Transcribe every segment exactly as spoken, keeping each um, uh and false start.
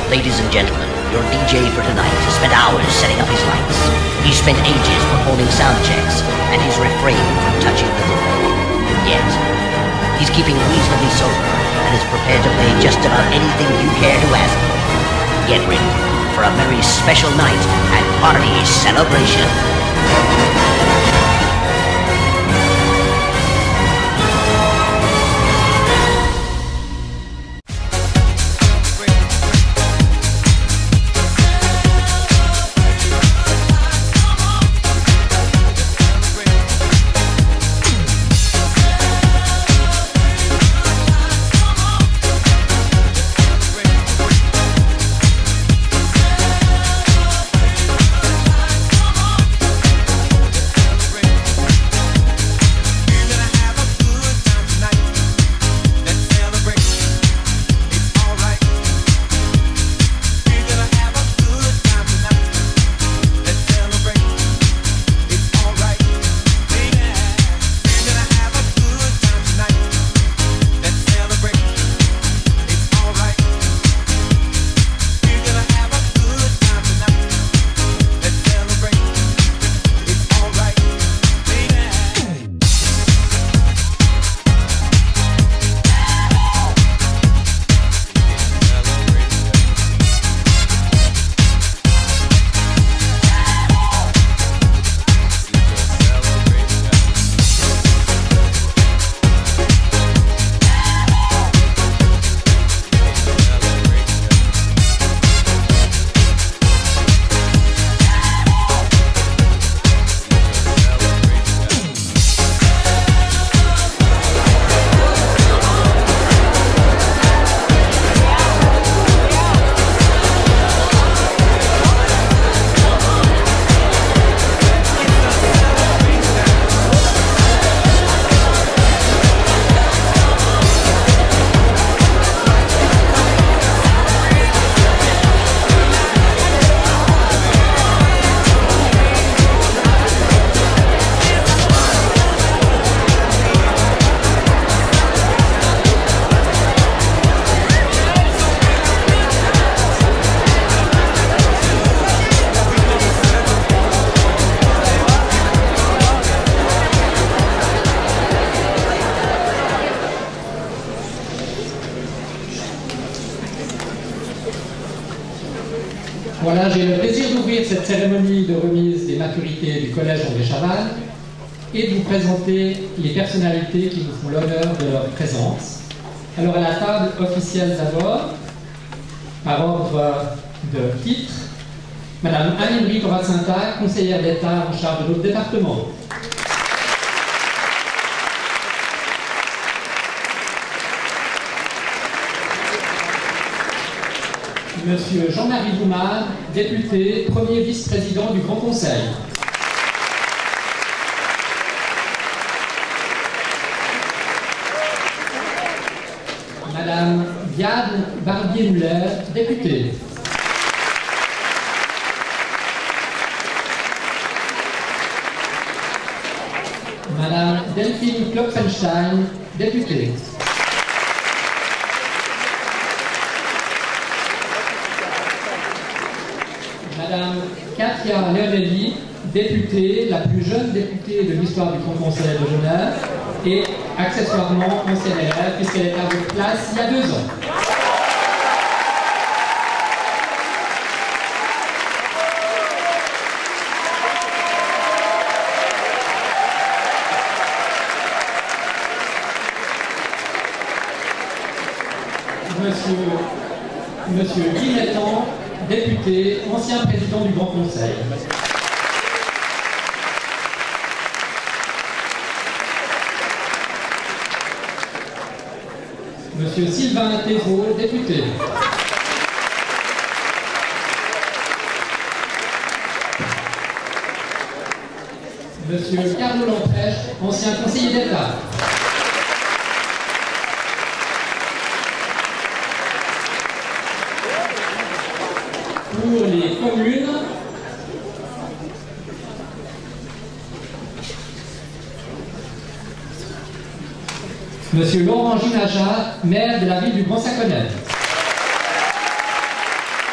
Ladies and gentlemen, your D J for tonight has spent hours setting up his lights. He's spent ages performing sound checks, and he's refrained from touching the hook. Yet, he's keeping reasonably sober and is prepared to play just about anything you care to ask him. Get ready for a very special night and party celebration. Voilà, j'ai le plaisir d'ouvrir cette cérémonie de remise des maturités du Collège André Chaval et de vous présenter les personnalités qui nous font l'honneur de leur présence. Alors à la table officielle d'abord, par ordre de titre, Madame Anne-Henri Toracinta, conseillère d'État en charge de notre département. Monsieur Jean-Marie Doumard, député, premier vice-président du Grand Conseil. Madame Diane Barbier-Muller, députée. Madame Delphine Klopfenstein, députée. Madame Katia Leonelli, députée, la plus jeune députée de l'histoire du Grand Conseil de Genève et accessoirement ancienne élève puisqu'elle est à votre place il y a deux ans. Monsieur, Monsieur Guy Mettan, député, ancien président du Grand Conseil. Monsieur Sylvain Thérault, député. Monsieur Carlo Lamprèche, ancien conseiller d'État. Pour les communes, Monsieur Laurent Ginaja, maire de la ville du Grand Saconnet.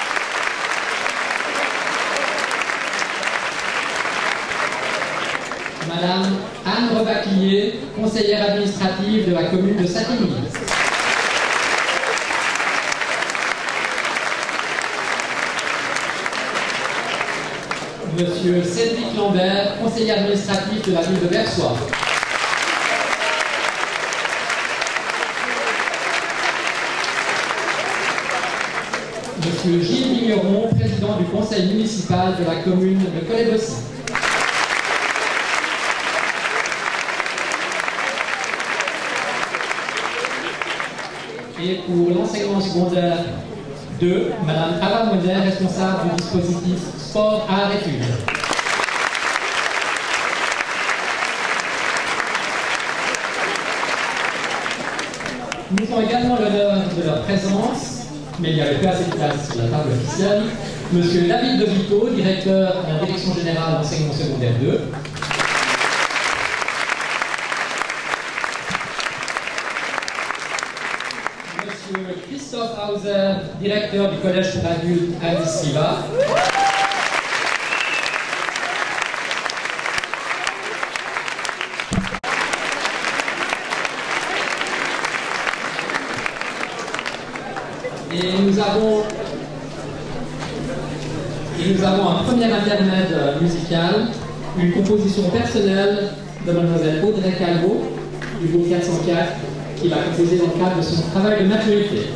Madame Anne Rebaquillier, conseillère administrative de la commune de Saint-Émile. Monsieur Cédric Lambert, conseiller administratif de la ville de Versoix. Monsieur Gilles Vigneron, président du conseil municipal de la commune de Collet-Bossy. Et pour l'enseignement secondaire deux, Madame Ava Monet, responsable du dispositif Sport Art Études. Nous avons également l'honneur de leur présence, mais il n'y avait pas assez de place sur la table officielle, Monsieur David De Vito, directeur de la Direction Générale d'Enseignement Secondaire deux. Monsieur Christophe Hauser, directeur du Collège pour adultes Alice Riva. Et nous avons, et nous avons un premier intermède musical, une composition personnelle de mademoiselle Audrey Calvo, du groupe quatre cent quatre, qui va composer dans le cadre de son travail de maturité.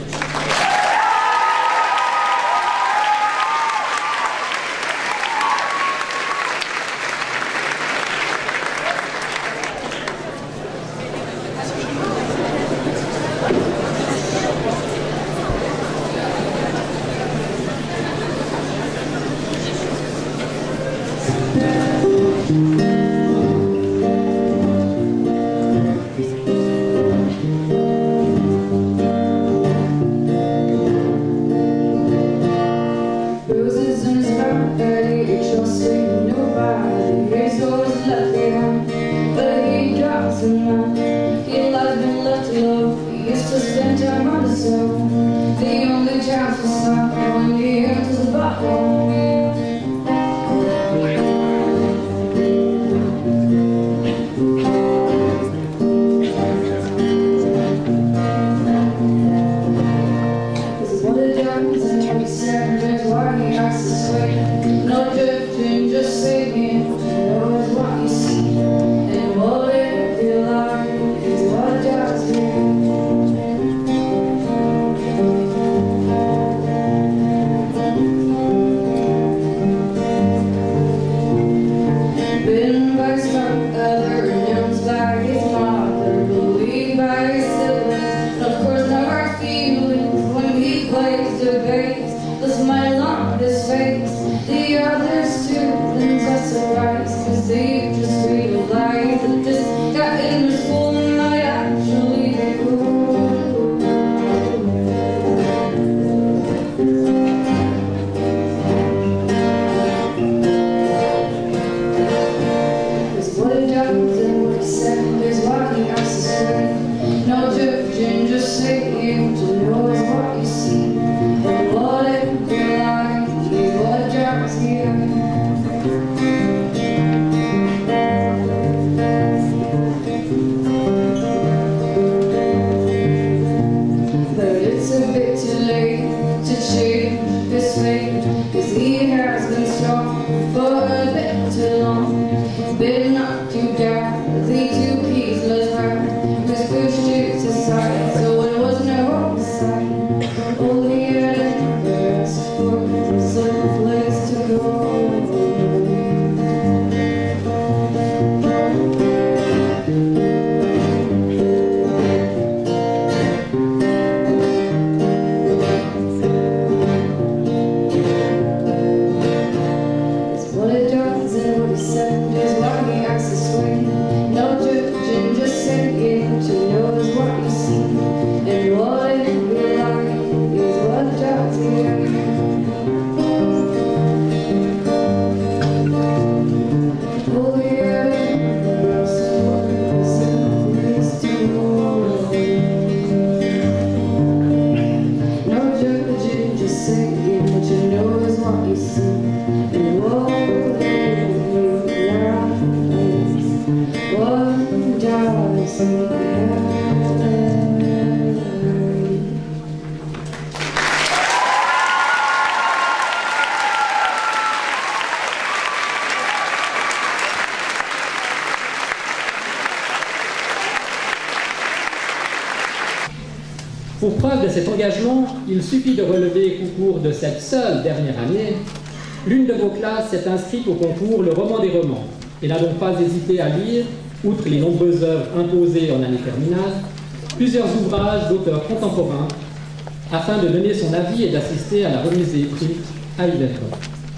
preuve de cet engagement, il suffit de relever qu'au cours de cette seule dernière année, l'une de vos classes s'est inscrite au concours Le Roman des Romans et n'a donc pas hésité à lire, outre les nombreuses œuvres imposées en année terminale, plusieurs ouvrages d'auteurs contemporains afin de donner son avis et d'assister à la remise des prix à Yvette.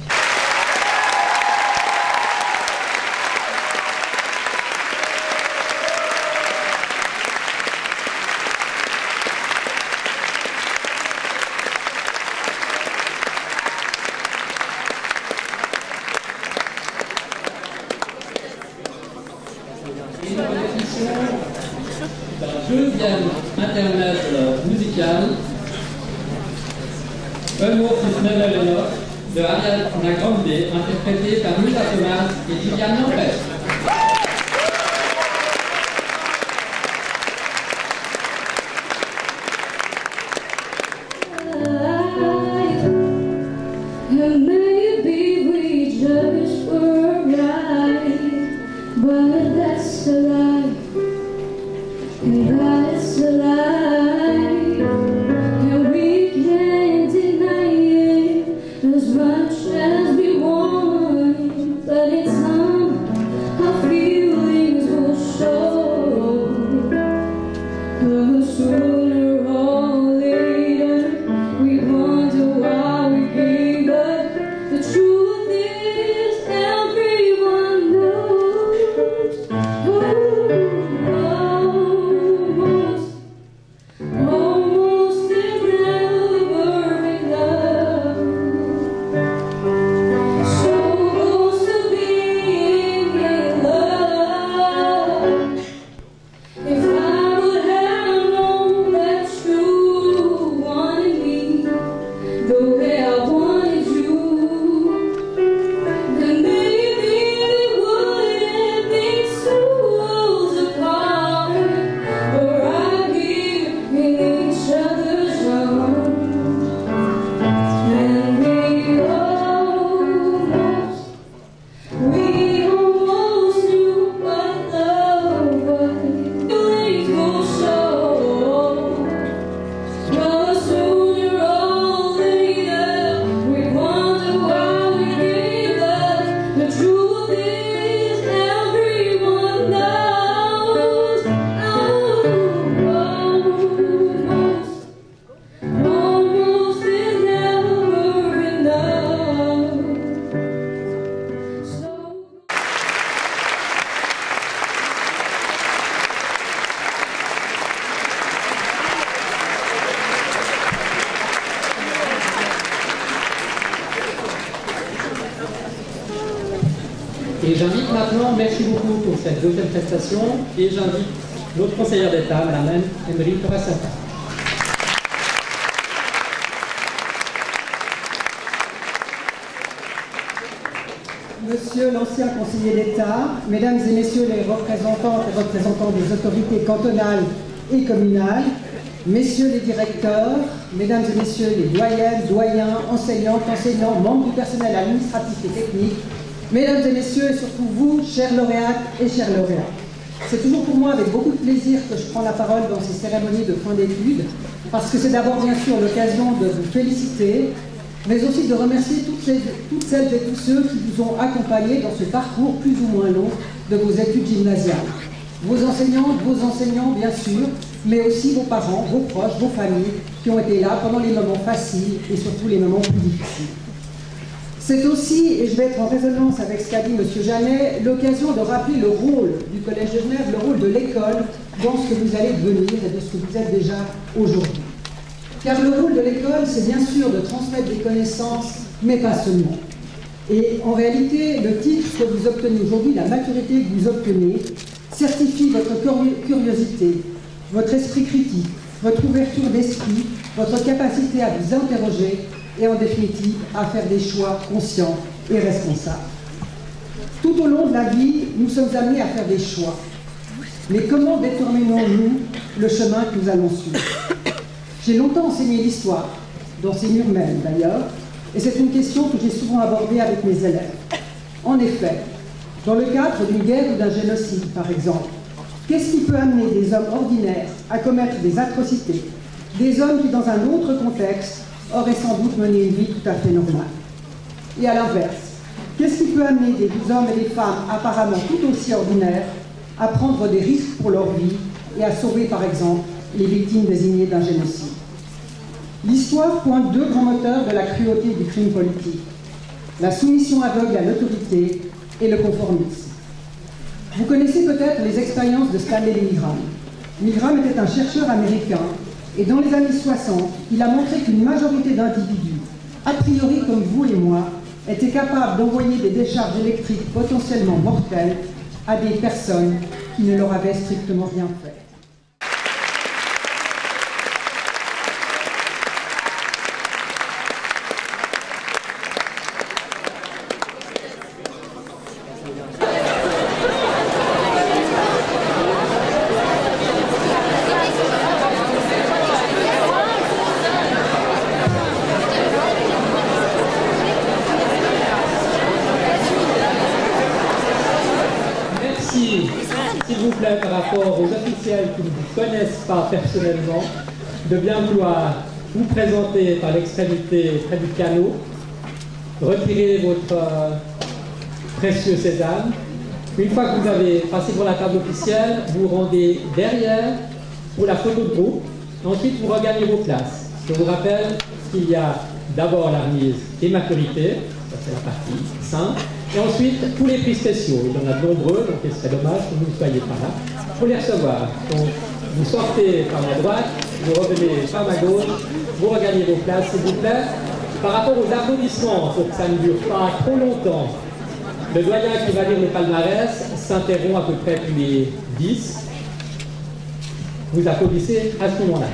Deuxième intermède musical, Un mot plus Nevelenov de Ariana Grande, interprété par Mila Thomas et Julian Lampert. Et j'invite maintenant, merci beaucoup pour cette deuxième prestation, et j'invite notre conseillère d'État, Mme Emery Torasanta. Monsieur l'ancien conseiller d'État, Mesdames et Messieurs les représentantes et représentants des autorités cantonales et communales, Messieurs les directeurs, Mesdames et Messieurs les doyennes, doyens, enseignantes, enseignants, membres du personnel administratif et technique, Mesdames et Messieurs, et surtout vous, chers lauréates et chers lauréats. C'est toujours pour moi avec beaucoup de plaisir que je prends la parole dans ces cérémonies de fin d'études, parce que c'est d'abord bien sûr l'occasion de vous féliciter, mais aussi de remercier toutes, ces, toutes celles et tous ceux qui vous ont accompagnés dans ce parcours plus ou moins long de vos études gymnasiales. Vos enseignantes, vos enseignants bien sûr, mais aussi vos parents, vos proches, vos familles qui ont été là pendant les moments faciles et surtout les moments plus difficiles. C'est aussi, et je vais être en résonance avec ce qu'a dit M. Jeannet, l'occasion de rappeler le rôle du Collège de Genève, le rôle de l'école dans ce que vous allez devenir et de ce que vous êtes déjà aujourd'hui. Car le rôle de l'école, c'est bien sûr de transmettre des connaissances, mais pas seulement. Et en réalité, le titre que vous obtenez aujourd'hui, la maturité que vous obtenez, certifie votre curiosité, votre esprit critique, votre ouverture d'esprit, votre capacité à vous interroger et en définitive à faire des choix conscients et responsables. Tout au long de la vie, nous sommes amenés à faire des choix. Mais comment déterminons-nous le chemin que nous allons suivre? J'ai longtemps enseigné l'histoire, dans ces murs mêmes d'ailleurs, et c'est une question que j'ai souvent abordée avec mes élèves. En effet, dans le cadre d'une guerre ou d'un génocide par exemple, qu'est-ce qui peut amener des hommes ordinaires à commettre des atrocités, Des hommes qui, dans un autre contexte, auraient sans doute mené une vie tout à fait normale. Et à l'inverse, qu'est-ce qui peut amener des hommes et des femmes apparemment tout aussi ordinaires à prendre des risques pour leur vie et à sauver, par exemple, les victimes désignées d'un génocide? L'histoire pointe deux grands moteurs de la cruauté du crime politique: la soumission aveugle à l'autorité et le conformisme. Vous connaissez peut-être les expériences de Stanley Milgram. Milgram était un chercheur américain et dans les années soixante, il a montré qu'une majorité d'individus, a priori comme vous et moi, étaient capables d'envoyer des décharges électriques potentiellement mortelles à des personnes qui ne leur avaient strictement rien fait. S'il vous plaît, par rapport aux officiels qui ne vous connaissent pas personnellement, de bien vouloir vous présenter par l'extrémité près du canot, retirer votre euh, précieux sésame. Une fois que vous avez passé pour la table officielle, vous vous rendez derrière pour la photo de groupe. Ensuite, vous regagnez vos places. Je vous rappelle qu'il y a d'abord la remise des maturités, ça c'est la partie simple. Et ensuite, tous les prix spéciaux. Il y en a de nombreux, donc il serait dommage que vous ne soyez pas là pour les recevoir. Donc, vous sortez par ma droite, vous revenez par ma gauche, vous regagnez vos places, s'il vous plaît. Par rapport aux applaudissements, pour que ça ne dure pas trop longtemps, le doyen qui va lire le palmarès s'interrompt à peu près tous les dix. Vous applaudissez à ce moment-là.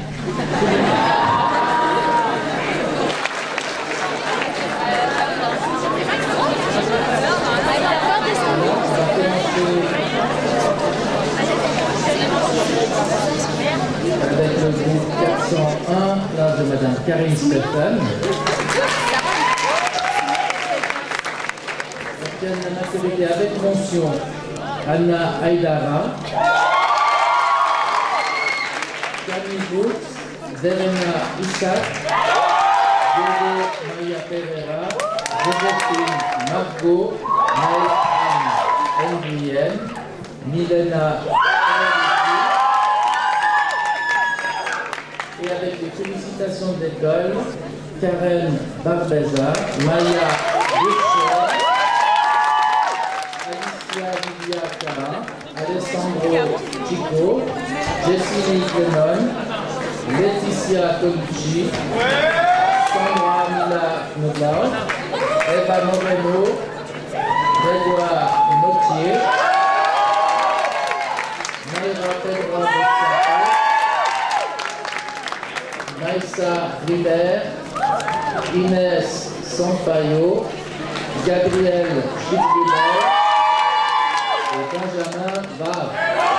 Avec le groupe quatre cent un, là de Madame Karine Stéphane. Obtiennent la maturité avec mention Anna Aydara, Camille Boots, Verena Isaac, Diego Maria Pereira, Joséphine Margot, Maëlle Henrienne, Milena. Et avec les félicitations d'école, Karen Barbeza, Maya Boucher, Alicia Livia Cara, Alessandro Chico, Jessie Lennon, Laetitia Colucci, Sandra Mila Noblau, Eva Moreno, Grégoire Nautier, Mayra Pedro Maïssa Ribert, Inès Sampaio, Gabriel Chitbuller et Benjamin Var.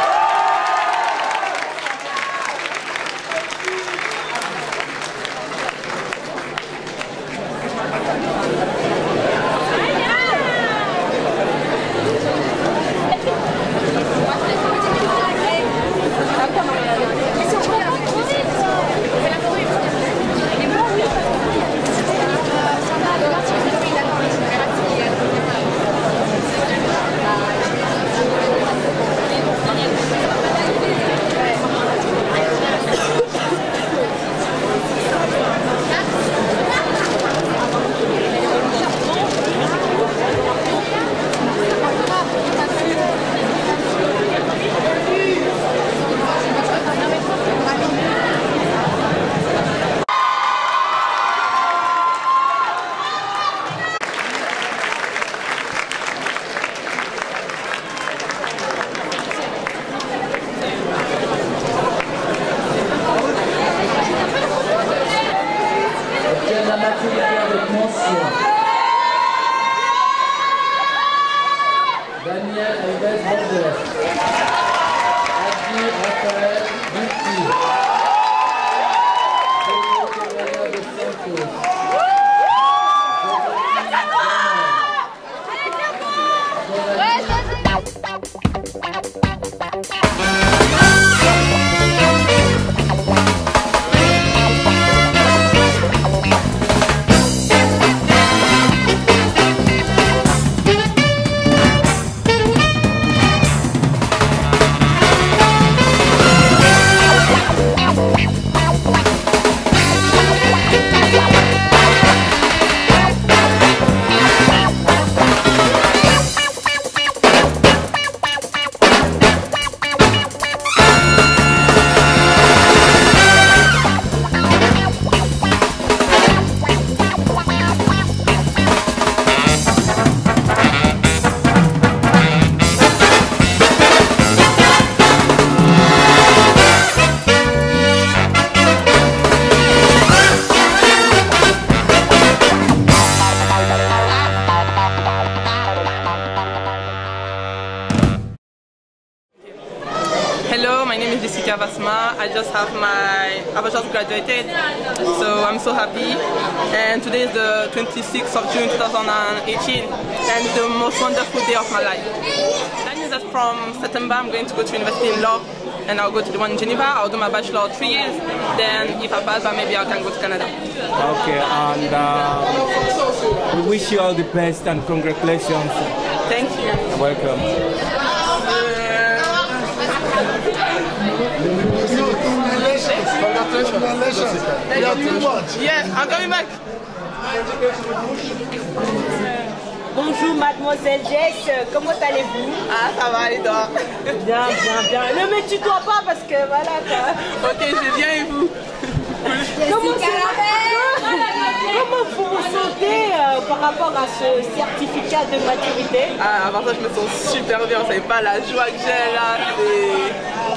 Daniel Alves Borges, Adi Rafael Buti, Pedro Correa de Santos, Josephine I just have my, I've just graduated, so I'm so happy. And today is the twenty-sixth of June two thousand eighteen, and it's the most wonderful day of my life. That means that from September I'm going to go to university in law, and I'll go to the one in Geneva. I'll do my bachelor three years. Then if I pass, then maybe I can go to Canada. Okay, and uh, we wish you all the best and congratulations. Thank you. You're welcome. Yeah, I'm coming back. Bonjour mademoiselle Jess, comment allez-vous? Ah, ça va et toi? Bien, bien, bien. Ne me tutoie pas parce que voilà quoi. Ok, je viens et vous? Comment, comment vous vous sentez euh, par rapport à ce certificat de maturité? Ah, à part ça, je me sens super bien. Vous savez pas la joie que j'ai là, c'est...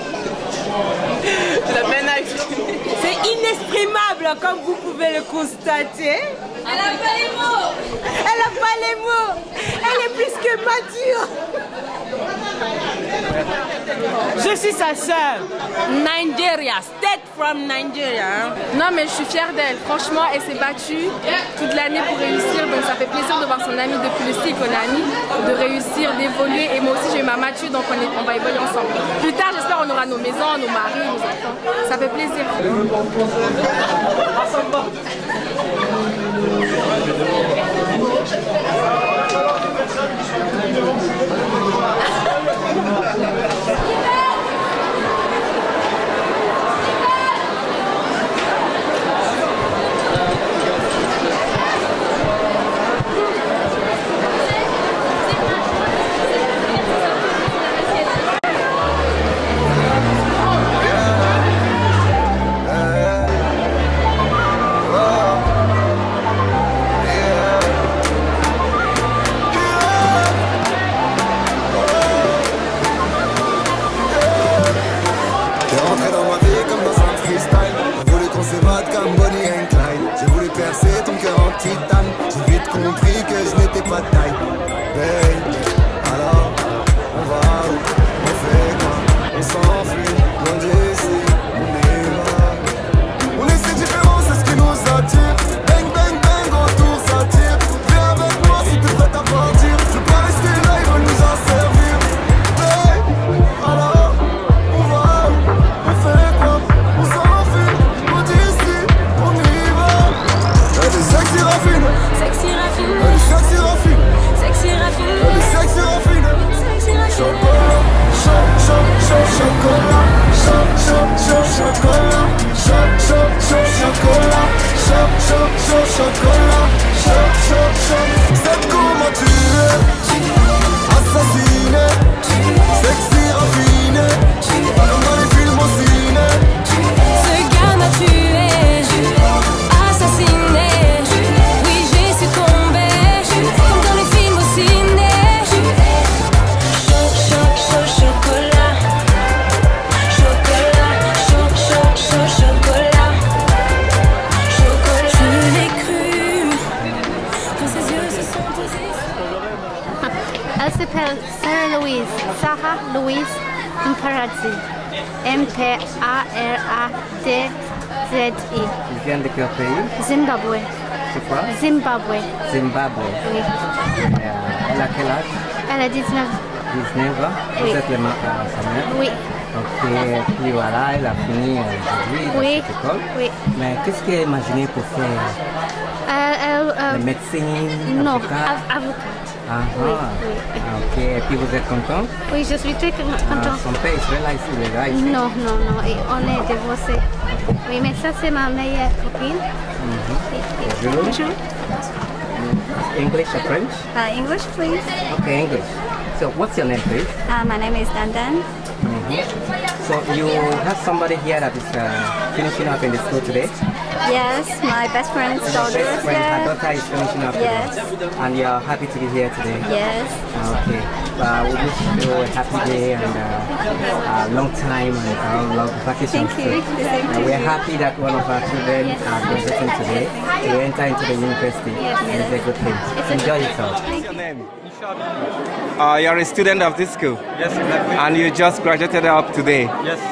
C'est la peine à exprimer. C'est inexprimable comme vous pouvez le constater. Elle a pas les mots. Elle a pas les mots. Elle est plus que mature. Je suis sa sœur. Nigeria, state from Nigeria. Non mais je suis fière d'elle. Franchement, elle s'est battue toute l'année pour réussir. Donc ça fait plaisir de voir son amie depuis le style qu'on a mis, de réussir, d'évoluer. Et moi aussi j'ai eu ma mature, donc on, est, on va évoluer ensemble. Plus tard, j'espère on aura nos maisons, nos maris, nos enfants. Ça fait plaisir. J'ai vite compris que je n'étais pas de taille. Baby, alors, on va où? On fait quoi? On s'enfuit, loin d'ici, on y va. On est si différents, c'est ce qui nous attire. Bang, bang, bang, autour ça tire. Viens avec moi si t'es prête à partir. Je peux pas rester là, ils veulent nous en servir. Baby, alors, on va où? On fait quoi? On s'enfuit, loin d'ici, on y va. Y'a des sexy raffines. Sexy raffine. Elle est sexy raffine. Sexy raffine. Elle est sexy raffine. Sexy raffine. Chocolat, chaud, chaud, chaud, chocolat. Chaud, chaud, chaud, chocolat. Chaud, chaud, chaud, chocolat. Chaud, chaud, chaud, chocolat. Chaud, chaud, chaud. C'est comment tu es. Assassiné. Sexy raffiné. Comme dans les films au ciné. Ce gars m'a tué. Assassiné. Elle s'appelle Sarah Louise, Sarah Louise Mparadzi, M P A R A D Z I. Elle vient de quel pays? Zimbabwe. C'est quoi? Zimbabwe. Zimbabwe. Oui. Euh, elle a quel âge? Elle a dix-neuf. dix-neuf ans? Oui. Vous êtes le ma- euh, sa mère? Oui. Ok, puis voilà, elle a fini euh, aujourd'hui dans Oui. cette école. Oui. Mais qu'est-ce qu'elle imaginait pour faire? Elle, elle, euh, Le médecin? non, avocat? av- avocate. Ah, Oui, ah. oui. Ok, et puis vous êtes content? Oui, je suis très Ah, contente. son père est là ici, il est là ici. Non, non, non, et on est divorcés. Oui, mais ça c'est ma meilleure copine. Bonjour. Bonjour. English or French? Uh, English, please. Okay, English. So what's your name, please? Uh, my name is Dandan. Mm-hmm. So you have somebody here that is uh, finishing up in the school today? Yes, my best friend's daughter Best is friend, her here. daughter is finishing up Yes. today. And you're happy to be here today? Yes. Okay. Uh, we wish you a happy day and uh, a long time and a long vacation. Thank you. The same Uh, to we're you. happy that one of our children are graduating today to enter into the university. Yes. It's a good thing. Enjoy yourself. What's your name? Uh, you're a student of this school? Yes, exactly. And you just graduated up today? Yes.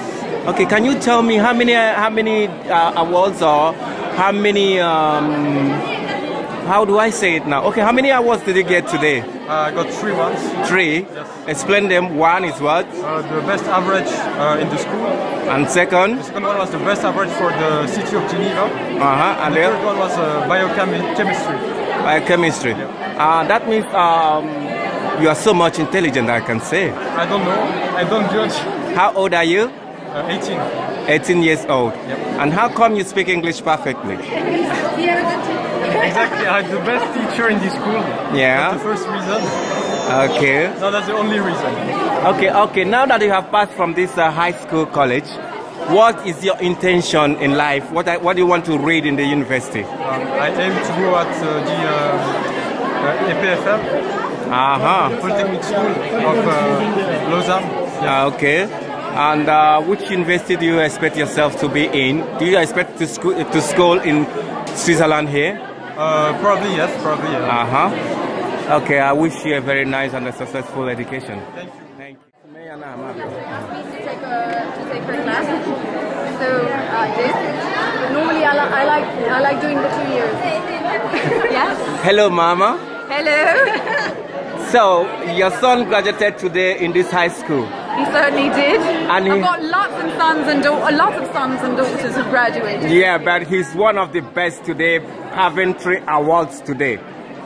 Okay, can you tell me how many how many uh, awards or how many um, how do I say it now? Okay, how many awards did you get today? Uh, I got three ones. Three? Yes. Explain them. One is what? Uh, the best average uh, in the school. And second? The second one was the best average for the city of Geneva. Uh-huh. And the the third one was uh, biochemistry. Biochemistry. Yeah. Uh, that means um, you are so much intelligent, I can say. I don't know. I don't judge. How old are you? Uh, eighteen. eighteen years old. Yep. And how come you speak English perfectly? Exactly. I had the best teacher in this school. Yeah. That's the first reason. Okay. No, that's the only reason. Okay, okay. Now that you have passed from this uh, high school college, what is your intention in life? What I, what do you want to read in the university? Um, I aim to go at uh, the uh, uh, E P F L. Uh-huh. Polytechnic School of uh, Lausanne. Yeah. Uh, okay. And uh, which university do you expect yourself to be in? Do you expect to school to school in Switzerland here? Uh, probably yes, probably yes. Uh-huh. Okay, I wish you a very nice and a successful education. Thank you. Thank you. To take, a, to take her class, so I did. Normally I, li I like I like doing the two years. Yes. Hello, Mama. Hello. So your son graduated today in this high school. He certainly did. And he, I've got lots of sons and a lot of sons and daughters who graduated. Yeah, but he's one of the best today, having three awards today.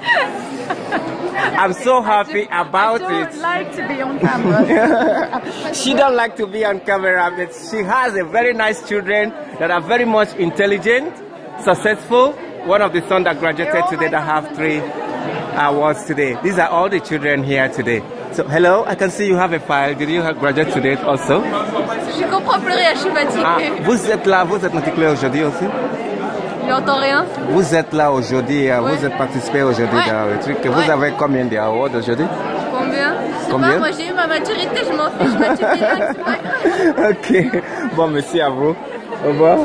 I'm so happy I about don't it. like to be on camera. She don't like to be on camera, but she has a very nice children that are very much intelligent, successful. One of the sons that graduated today that have three awards today. These are all the children here today. So, hello, I can see you have a file. Did you graduate today also? Je comprends plus rien, je suis fatiguée. Ah, vous êtes là, vous êtes matriculé aujourd'hui aussi? Il n'entend rien? Vous êtes là aujourd'hui, ouais. Vous êtes participé aujourd'hui ouais. dans le truc. Vous ouais. avez combien d'awards aujourd'hui? Combien? Combien? Pas, moi j'ai eu ma maturité, je m'en fiche, je suis bilingue, c'est pas grave. Ok, bon, merci à vous. Au revoir.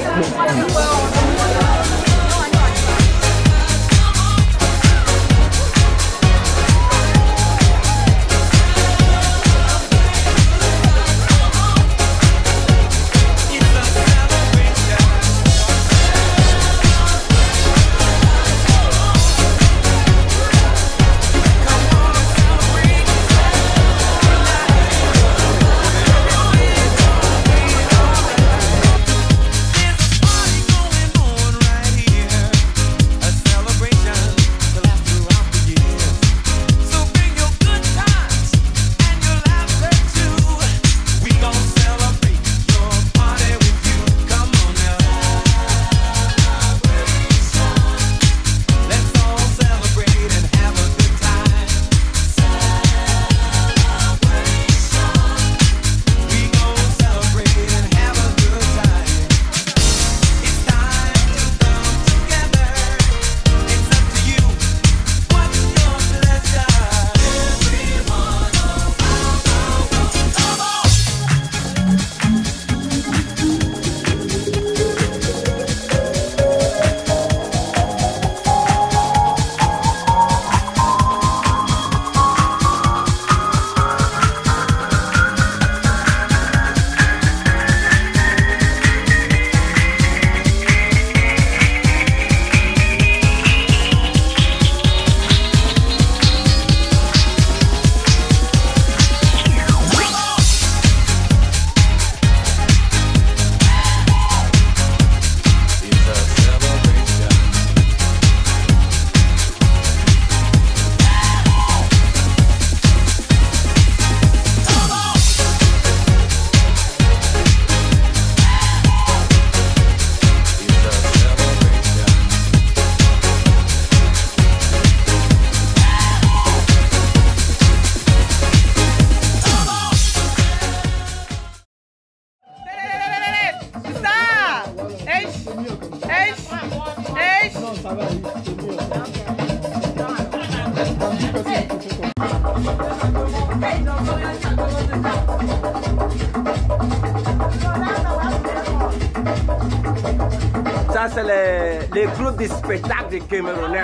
Ça, c'est les, les groupes de spectacle des Camerounais.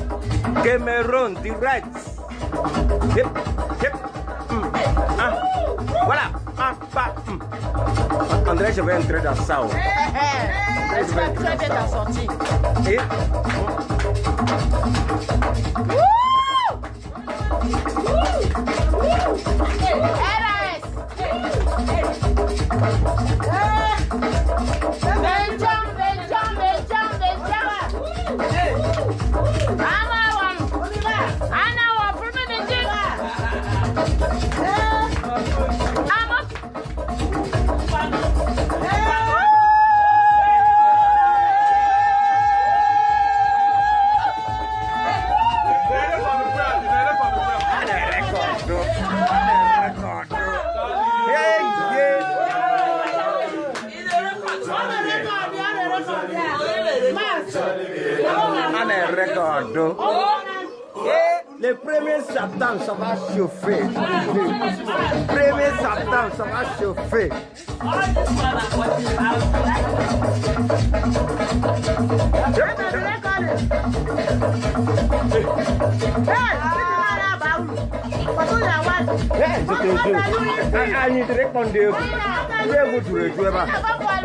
Cameroun, direct. Hip, hip. Mm. Ah. Voilà. ah, pas. André, je vais entrer dans ça. Est-ce que tu as déjà ta sortie? Et Belgium, Belgium, Belgium, Belgium. Anna, Anna, premier métier. Et le premier septembre, ça va chauffer. premier septembre, ça va chauffer. Hey, je te jure. Ah, il te répond de vous. Je vais vous jouer, je vais pas.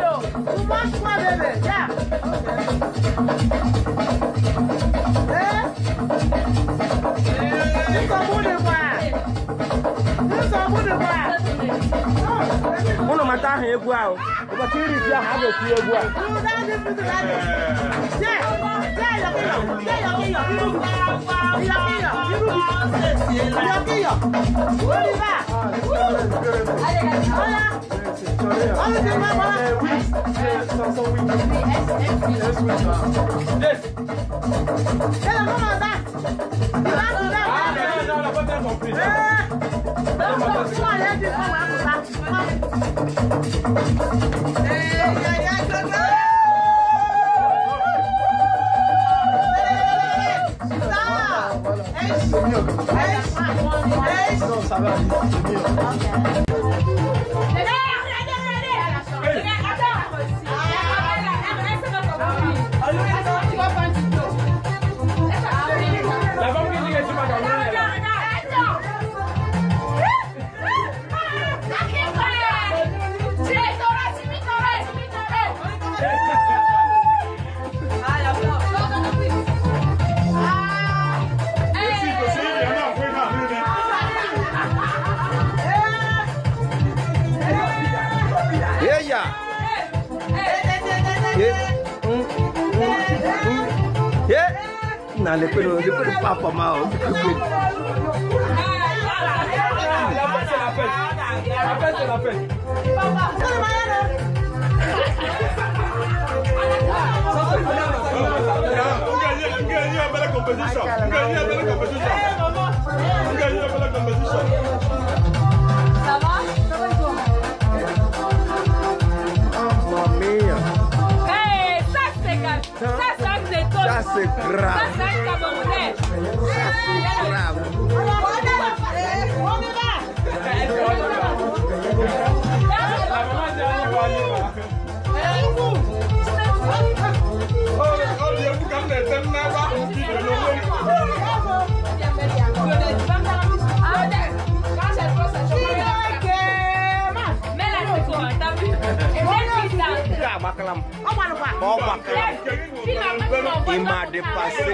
On m'a dit que vous avez on va tirer ici à Habo qui est bois. Non, ça va, c'est mieux. Non, le peu de papa m'a La fête, c'est la fête. La fête, c'est la fête. Vous gagnez une belle compétition. Vous gagnez une belle compétition. Vous gagnez une belle compétition. Ça va? Mamma mia. Hey, ça c'est grave. Ça c'est grave. Ça c'est grave. Ça c'est camerounais. Ça c'est grave. Il m'a dépassé.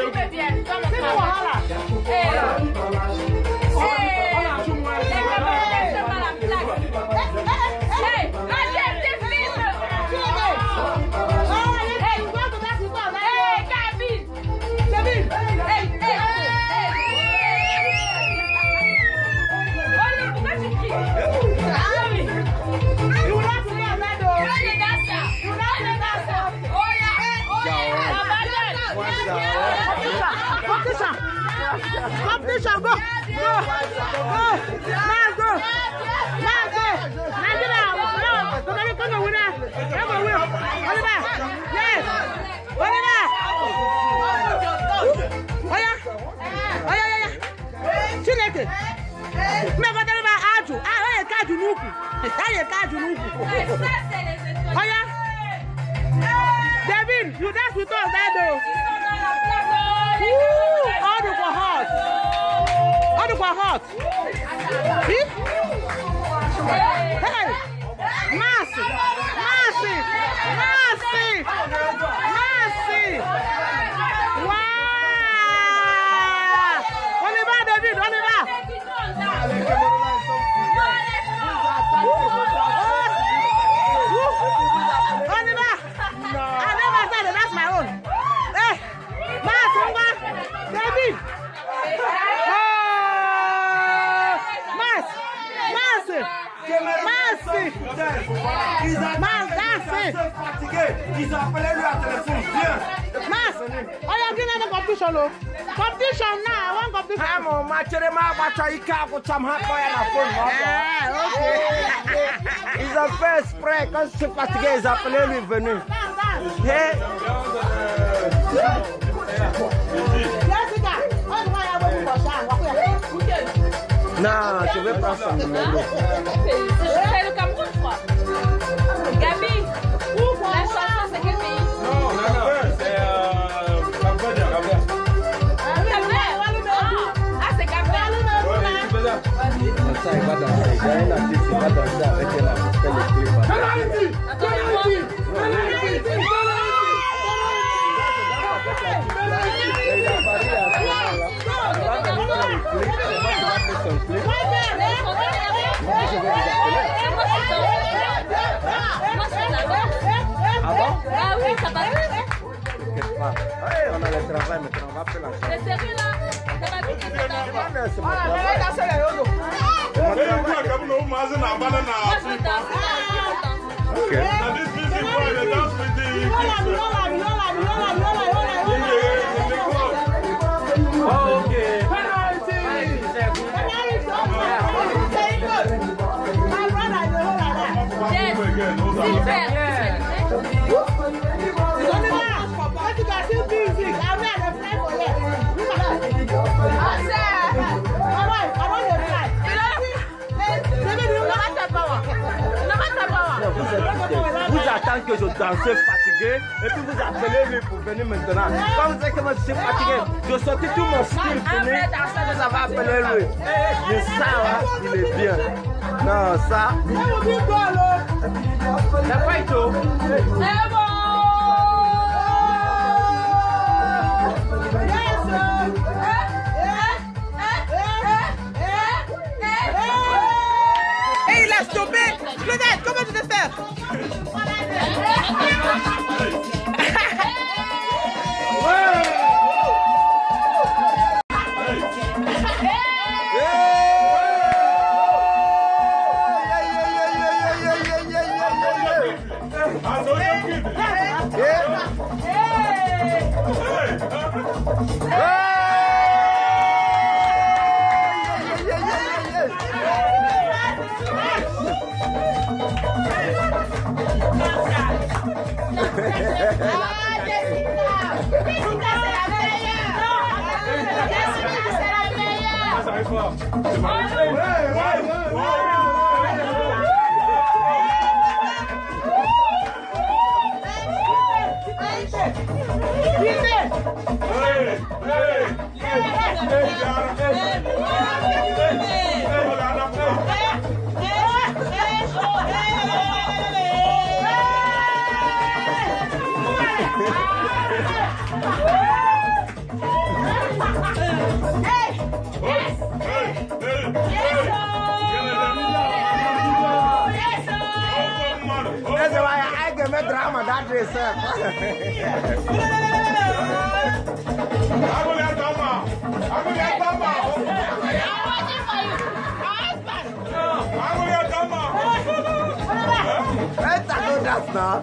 Competition, go! Go! Let's go! Let's go! Nigeria! No! Somebody come and win that! Come and win! Oliver! Yes! Oliver! Oya! Oya! Oya! Chineke! Me go tell you Aju! Ah, oya Kaju nuku! Oya Kaju nuku! Oya! David, you dance with us, that though! Woo! All the for hot! All the for hot! See? Hey! Mercy! Mercy! Mercy! Mercy! Wow! On y va, David, on y va! On y va! I never said it, that's my own. Hey! Mercy, David! Oh! Mercy! Mercy! Mercy! Mercy! Ils appelaient lui à téléphone, viens. Mercy! Oh, you're giving a competition, look. Competition now, I want competition. I'm on my cherry, my watcher, he can't go some hot boy on the phone. Yeah, okay. Ils ont fait exprès, quand je suis fatigué, ils appelaient lui venu. Hey! Non, je vais prendre son numéro. C'est le Cameroun, je crois. Gabi, la chanson, c'est quel pays? Non, non, non, c'est euh, Cap-Vert. Cap-Vert. Ah, c'est Cap-Vert. Ouais, tu fais ça. Ça, il va danser. Il y a un artiste qui va danser avec elle. Fait le clip. Ah bon? Ah oui, ça passe. T'inquiète pas. Ouais, on a le travail maintenant, on va faire la chose. C'est sérieux là? Ça va vite, c'est ça. C'est mon travail. Ok. Vous attendez que je danse fatigué et puis vous appelez lui pour venir maintenant. Quand vous savez que moi je suis fatigué, je sortis tout mon style pour lui. Vous avez appelé lui. Mais ça, hein, il est bien. Non, ça. C'est pas tout. C'est bon. Et il a stoppé. Claudette, comment tu te fais? That's why I can make drama that way, sir. That's not.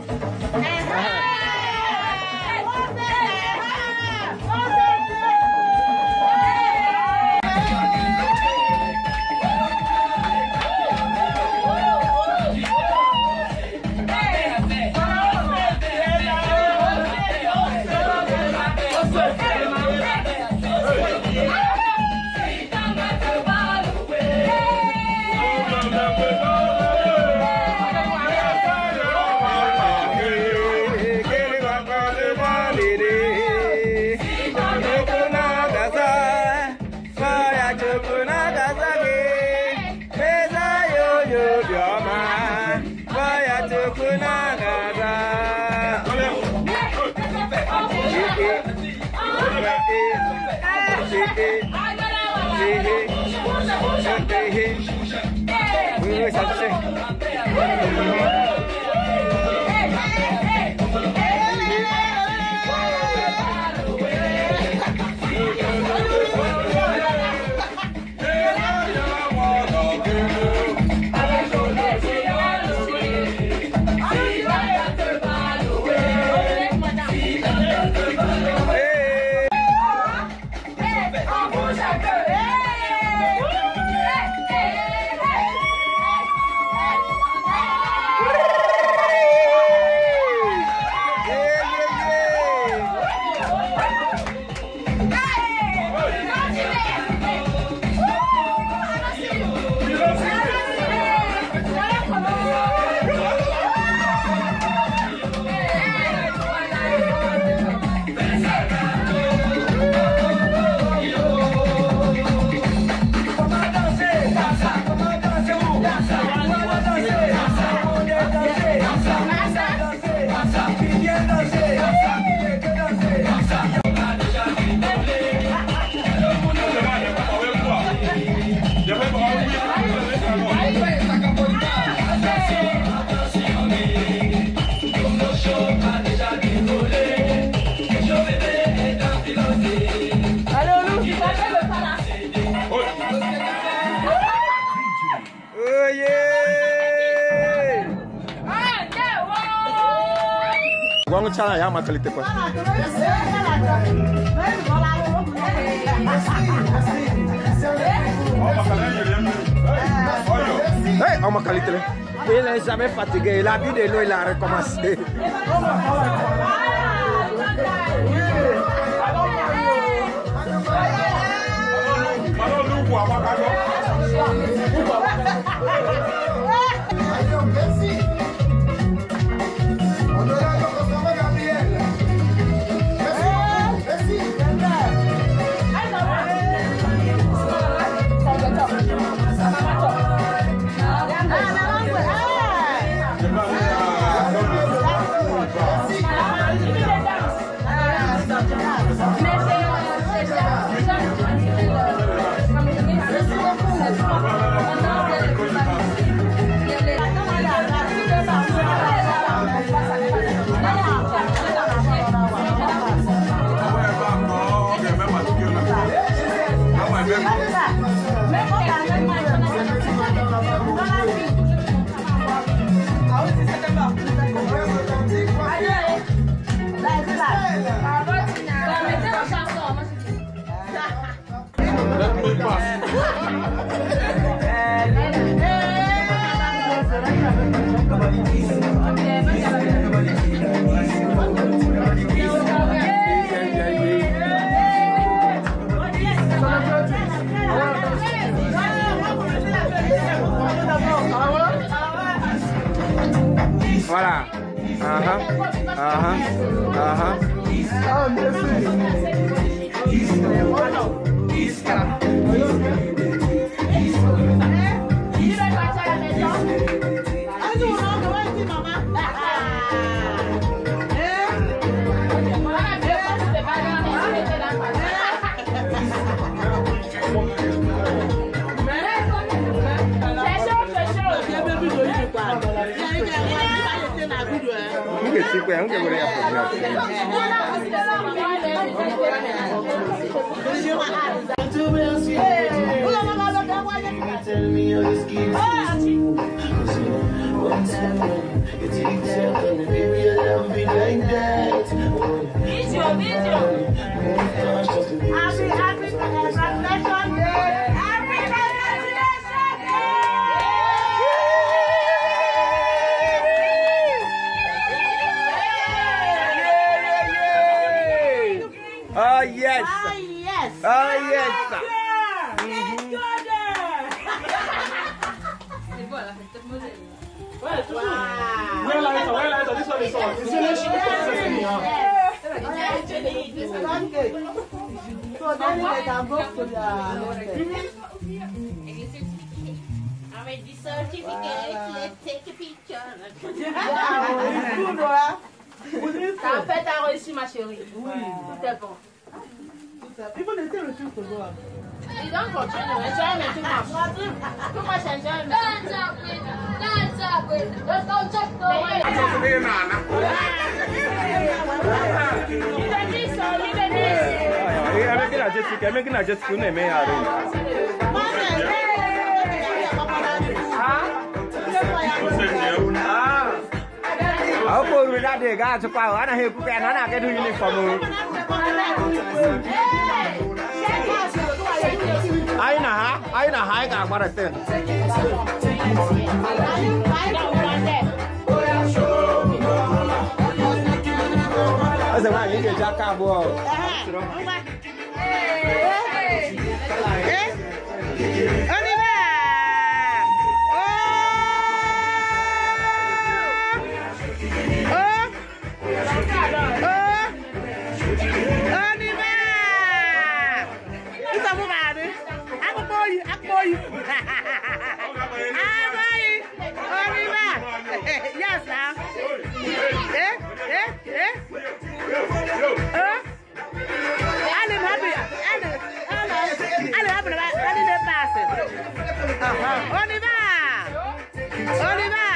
Yo, yo, yo. Wangu chana ya makalite kwa. Hey, on makalite le. Il n'est jamais fatigué. Il a bu de l'eau, il a recommencé. Voilà. Uh-huh. Uh-huh. Uh-huh. Oh, merci. Che ci anche vorrei Oh yes! Ah yes! Oh yes! C'est bon là, c'est modèle. Ouais, toujours. Ouais, là, ça, ouais, là, ça, this one is on. C'est le chien qui s'est mis en. So then they can go to the Avec du certificate, let's take a picture. T'as fait, t'as reçu ma chérie. Oui. Tout est bon. People they still refuse to go out. You don't continue. Enjoyment too much. Too much enjoyment. Dance up with Dance up with Let's go check the way. I'm making a just I'm making a just to name me. Aku pun dah ada gak cepat. Anak hidup kan anak ke tu uniform. Aina ha, aina hai gak mana tu? Asal mana ini jaga buat? Yes, now. Eh, eh, eh. Huh? I'm happy. I'm happy. I didn't pass it. Uh-huh. Oliver. Oliver.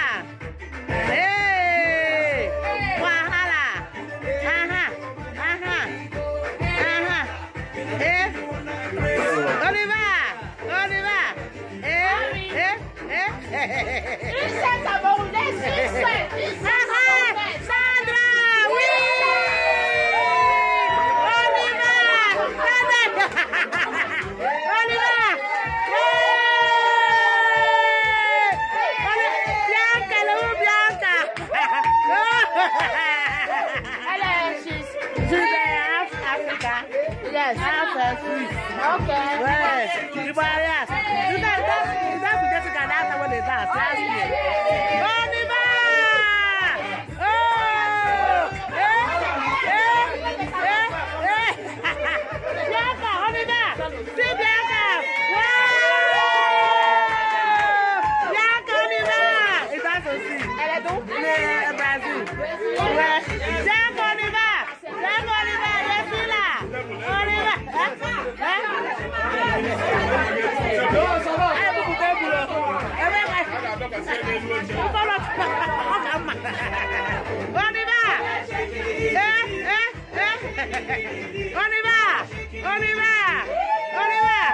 Hey. Wahala. Uh-huh. Uh-huh. Uh-huh. Eh. Oliver. Oliver. Eh. Eh. Eh. Une scène à mon nez, une scène. Sandra, oui. Oliver. Oliver. Bianca, hello, Bianca. Hello, she's she's half Africa. Yes, half Swiss. Okay. Yes. You buy yes. You know that's that's Jessica. That's what they dance last year. Oliver. Oh. Eh. Eh. Eh. Eh. Bianca, Oliver. See Bianca. Wow. Bianca, Oliver. It's also see. Elle est d'où? Elle est Brésil. Ouais. Bianca, Oliver. Bianca, Oliver. Je suis là. Oliver. Hein? Hein? Non, ça va. Elle est beaucoup de boulot. Elle est vrai. On y va. Eh, eh, eh. On y va. On y va. On y va.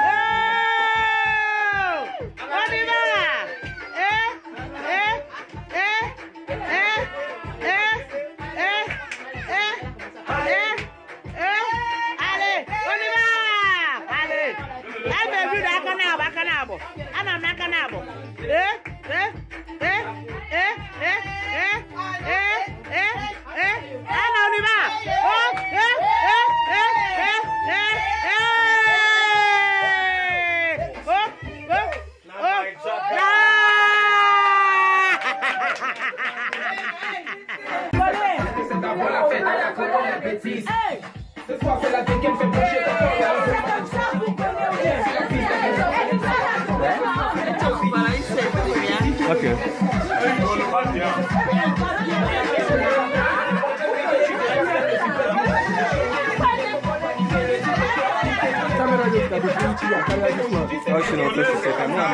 Oh. On y va. Eh, eh, eh, eh, eh, eh, eh, eh, eh. Allez, on y va. Allez. Elle m'a vu dans canabo, à canabo. Elle m'a mis canabo. Eh, eh, eh, eh, eh, eh, eh, eh, eh. Allez, on y va. Oh, eh, eh, eh, eh, eh, eh. Oh, oh, oh. Là. C'est d'abord la fête, elle a comment la bêtise. Ce soir c'est la vie qu'elle fait bouger ton corps. Ok. Oh, c'est non, c'est c'est moi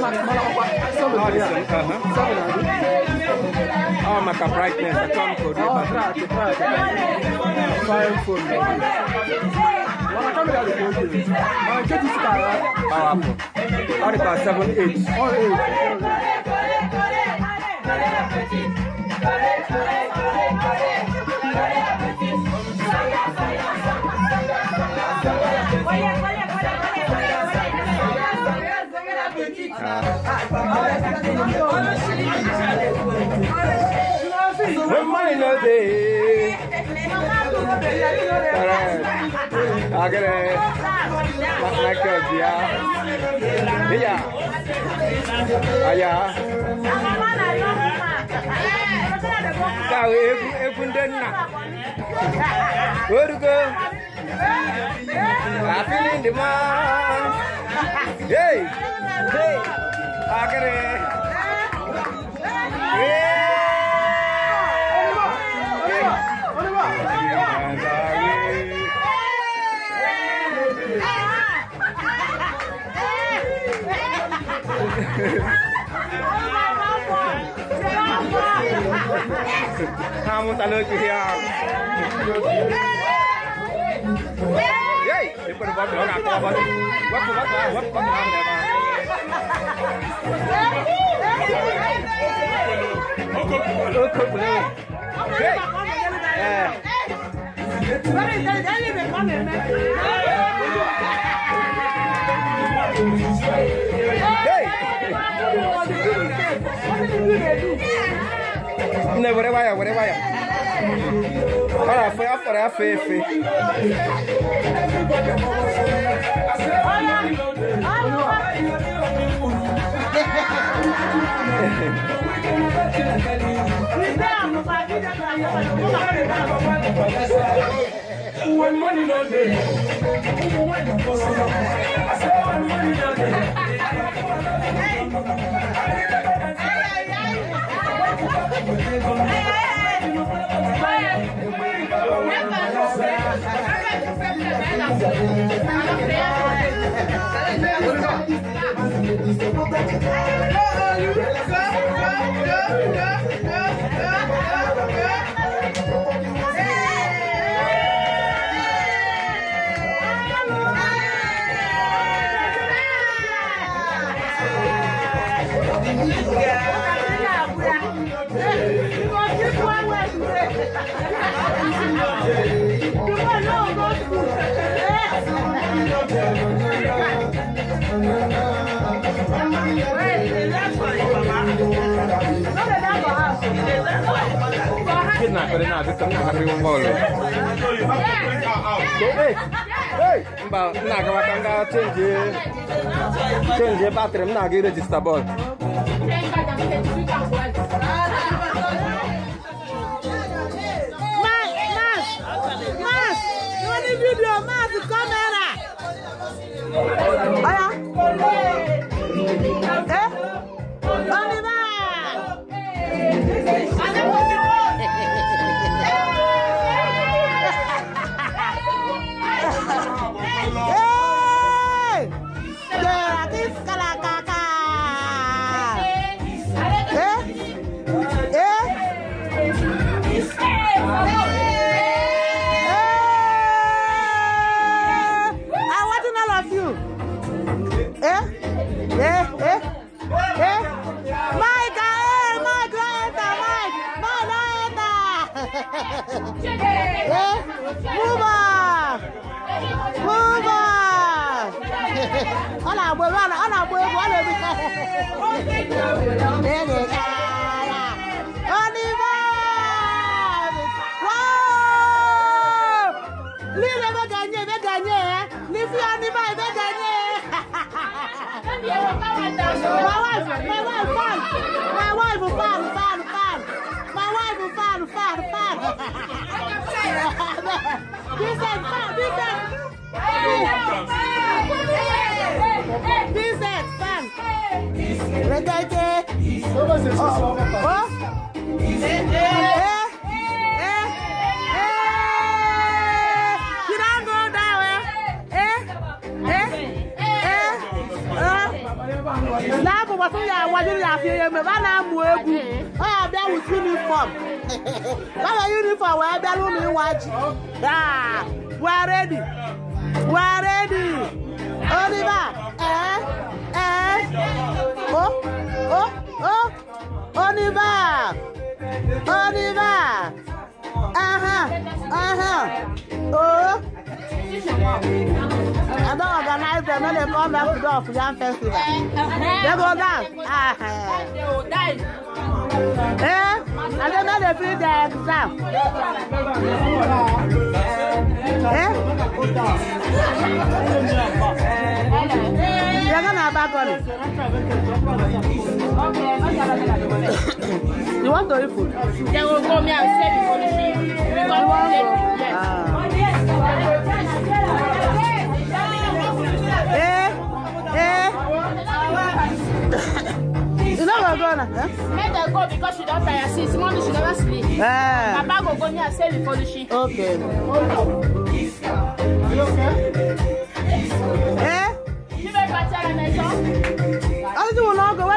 oh, my brightness, I can't go there. Oh, try, try, fine phone. Powerful. What about seven, eight? Oh, eight. Reminder day. I get it. My God, yeah. Yeah. Yeah. Kau ibu ibu denna. Where to go? I'm feeling the man. Hey, hey. I get it. Yeah. Kamu tak lucu ya. Yey, itu buat lo nak apa? Buat buat buat buat buat apa? Hey. Eh. Ne boleh bayar, boleh bayar. Olha, foi a fora, a fe, fe. When money no dey, when the boss no dey, I say when money no dey. Nak kena nak tu nak kami membol. Eh, eh, mbak nak kawat tangga change, change baterai nak kira register ball. Mas, mas, mas, you want the video, mas, camera. Aya. Eh? Oliver. We're ready. We're ready. Oliver. Eh? Eh? Oh? Oh? Oh? Oliver. Oliver. Uh-huh. Uh-huh. Oh? I don't organize them when they come back to the African festival. They go down. Uh-huh. Eh? And then they finish their exam. Eh? You're gonna have back on it. You want to eat food? They will come here and sell it for the sheep. You want to? Eh? Eh? You know what's going on? Let her go because she don't tire. Since morning she never sleep. Ah. Papa go go here and sell it for the sheep. Okay. You okay? Eh? You may party à la maison. Ah, tu veux not go?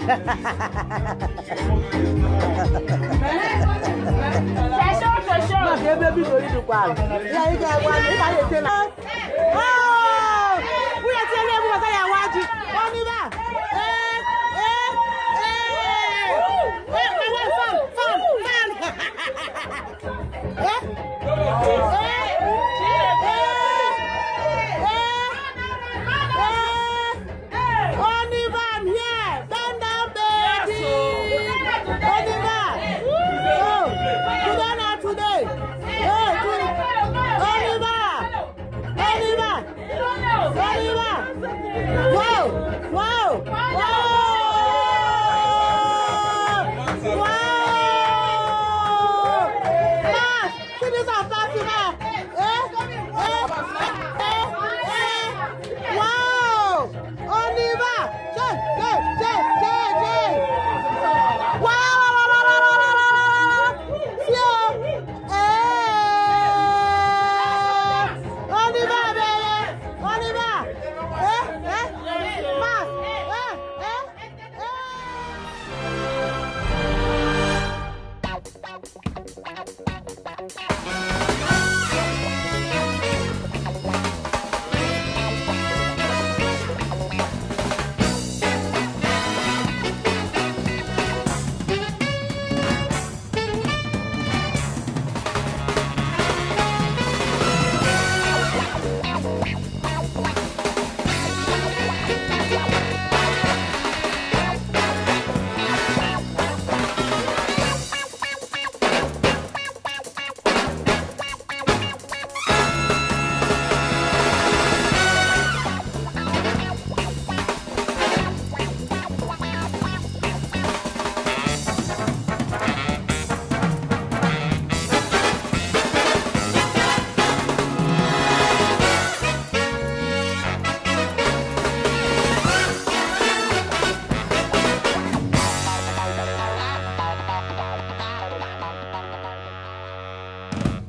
Thank you.